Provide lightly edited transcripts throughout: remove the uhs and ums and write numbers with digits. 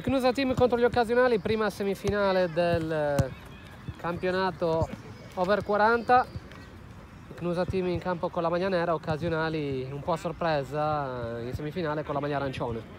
Cnusa Team contro gli occasionali, prima semifinale del campionato over 40. Cnusa Team in campo con la maglia nera, occasionali un po' a sorpresa in semifinale con la maglia arancione.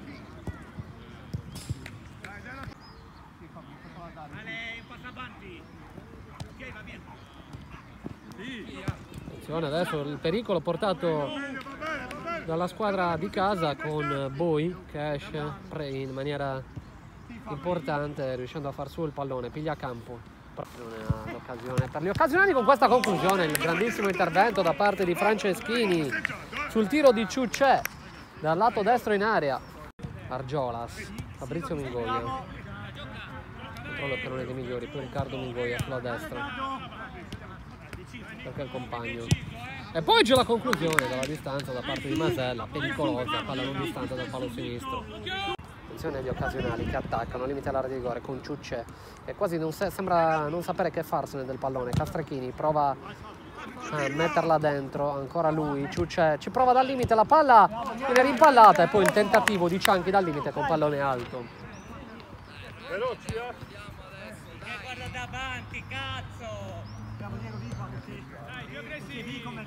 Attenzione adesso il pericolo portato dalla squadra di casa con Boi che esce in maniera importante riuscendo a far su il pallone, piglia a campo. L'occasione per gli occasionali con questa conclusione, il grandissimo intervento da parte di Franceschini sul tiro di Ciucce dal lato destro in area. Argiolas, Fabrizio Mingoia, controllo che non è dei migliori, poi Riccardo Mingoia sulla destra perché è il compagno, e poi c'è la conclusione dalla distanza da parte di Masella, pericolosa, palla non distanza dal palo sinistro. Attenzione agli occasionali che attaccano al limite all'area di rigore con Ciucce che quasi sembra non sapere che farsene del pallone. Castrechini prova a metterla dentro, ancora lui, Ciucce ci prova dal limite, la palla viene rimpallata e poi il tentativo di Cianchi dal limite con pallone alto. Veloci, guarda davanti, cazzo! Andiamo Diego, vieni qua, così. Dai, più aggressivi. Vieni con me,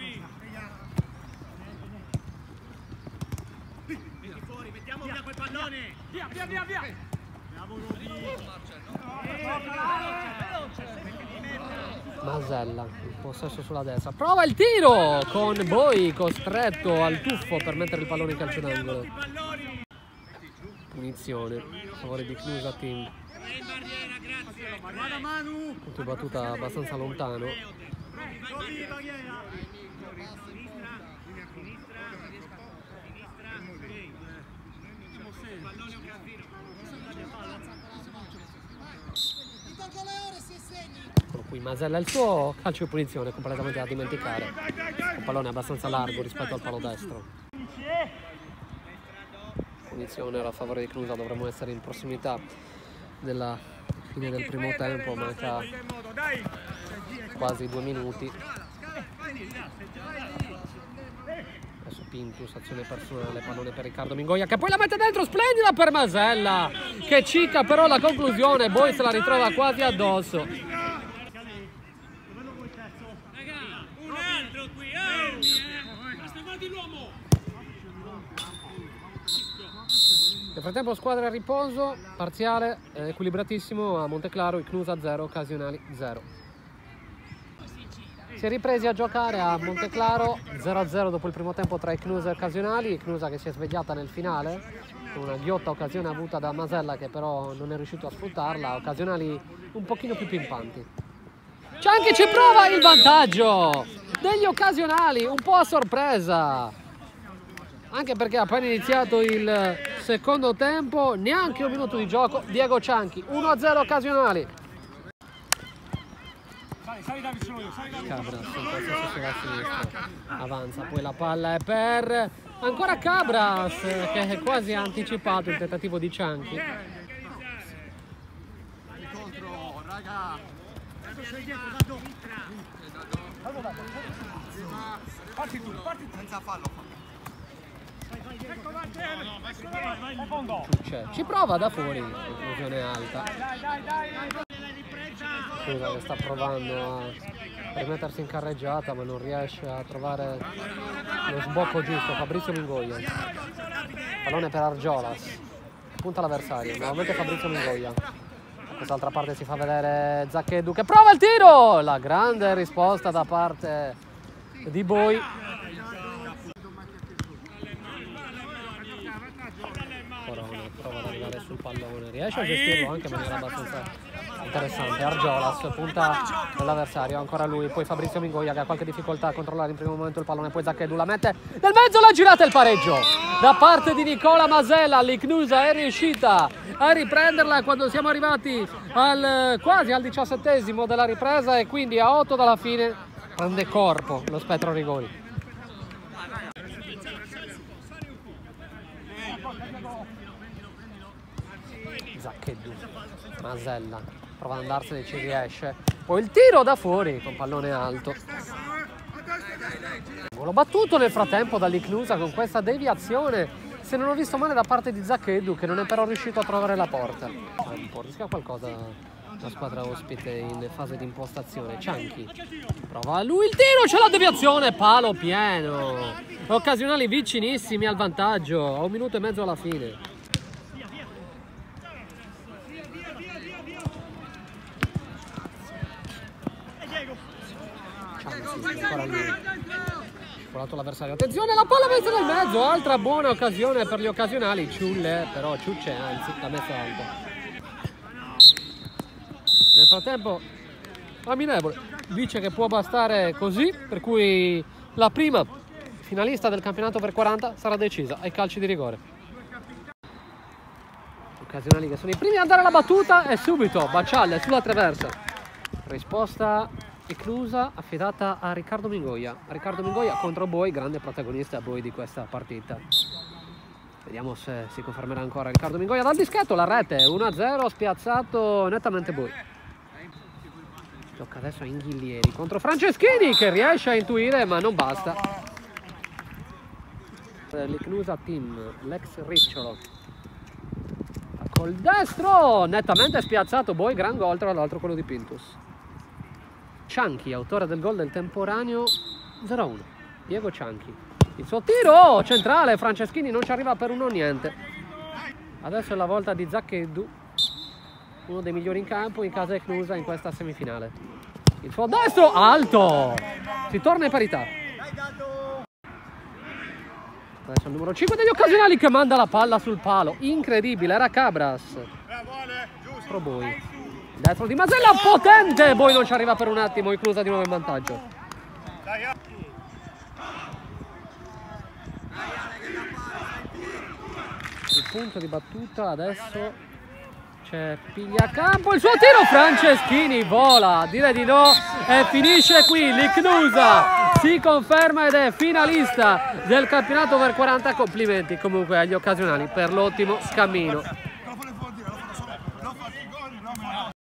Metti fuori, mettiamo via quel pallone! Via, via, via, via! Masella, il possesso sulla destra, prova il tiro con Boi costretto al tuffo per mettere il pallone in calcio d'angolo. Punizione a favore di Cnusa Team. Punto di battuta abbastanza lontano. Con cui Masella il suo calcio di punizione completamente da dimenticare. Un pallone abbastanza largo rispetto al palo destro. Punizione a favore di Cnusa, dovremmo essere in prossimità della fine del primo tempo, manca quasi 2 minuti. Adesso Pintus, azione personale, pallone per Riccardo Mingoia che poi la mette dentro, splendida per Masella che cicca però la conclusione, poi se la ritrova quasi addosso. Un altro qui, basta guardi l'uomo! Nel frattempo squadra a riposo, parziale equilibratissimo a Monteclaro, i Cnusa 0, occasionali 0. Si è ripresi a giocare a Monteclaro, 0-0 dopo il primo tempo tra i Cnusa e occasionali, Cnusa che si è svegliata nel finale, con una ghiotta occasione avuta da Masella che però non è riuscito a sfruttarla, occasionali un pochino più pimpanti. Cianchi ci prova il vantaggio degli occasionali, un po' a sorpresa. Anche perché ha appena iniziato il secondo tempo, neanche un minuto di gioco, Diego Cianchi, 1-0 occasionali. Sali da vicino io, sali da vicino. Cabras, un po' sulla sinistra, avanza, poi la palla è per ancora Cabras che è quasi anticipato il tentativo di Cianchi. Contro, raga. Parti tu, senza fallo. Ci prova da fuori, conclusione alta. Scusa che sta provando a rimettersi in carreggiata ma non riesce a trovare lo sbocco giusto. Fabrizio Mingoia, pallone per Argiolas, punta l'avversario, nuovamente Fabrizio Mingoia. Da quest'altra parte si fa vedere Zacchedu che prova il tiro, la grande risposta da parte di Boi. Corona prova ad arrivare sul pallone, riesce a gestirlo anche in maniera abbastanza interessante. Argiolas punta l'avversario, ancora lui, poi Fabrizio Mingoia che ha qualche difficoltà a controllare in primo momento il pallone, poi Zacchedu la mette nel mezzo, la girata e il pareggio da parte di Nicola Masella. L'Icnusa è riuscita a riprenderla quando siamo arrivati quasi al 17esimo della ripresa e quindi a 8 dalla fine prende corpo lo spettro rigori. Zacchedu, Masella prova ad andarsene, ci riesce, poi il tiro da fuori con pallone alto. Golo battuto nel frattempo dall'Icnusa con questa deviazione se non ho visto male da parte di Zacchedu, che non è però riuscito a trovare la porta. Un po' rischia qualcosa la squadra ospite in fase di impostazione. Cianchi prova lui il tiro, c'è la deviazione, palo pieno. Occasionali vicinissimi al vantaggio, a 1 minuto e mezzo alla fine. Cianchi, ancora lui. L'avversario, attenzione, la palla messa nel mezzo, altra buona occasione per gli occasionali. Ciulle, però Ciucce, anzi, l'ha messa alta. Nel frattempo Aminevole dice che può bastare così, per cui la prima finalista del campionato per 40 sarà decisa ai calci di rigore. Occasionali che sono i primi a dare la battuta e subito Bacialle sulla traversa. Risposta Eclusa affidata a Riccardo Mingoia. Riccardo Mingoia contro Boi, grande protagonista Boi di questa partita. Vediamo se si confermerà ancora Riccardo Mingoia dal dischetto, la rete 1-0, spiazzato nettamente Boi. Tocca adesso a Inghillieri contro Franceschini, che riesce a intuire ma non basta. L'Eclusa team, l'ex Ricciolo. Col destro, nettamente spiazzato Boi, gran gol, tra l'altro quello di Pintus. Cianchi, autore del gol del temporaneo 0-1. Diego Cianchi. Il suo tiro centrale, Franceschini non ci arriva per uno niente. Adesso è la volta di Zacchedu, uno dei migliori in campo in casa Eclusa in questa semifinale. Il suo destro alto, si torna in parità. Adesso il numero 5 degli occasionali che manda la palla sul palo, incredibile, era Cabras. Pro Boi. Destro di Masella, potente, Boi non ci arriva per un attimo, Eclusa di nuovo in vantaggio. Il punto di battuta adesso c'è Pigliacampo, il suo tiro, Franceschini vola, direi di no e finisce qui. L'Icnusa si conferma ed è finalista del campionato per 40. Complimenti comunque agli occasionali per l'ottimo cammino.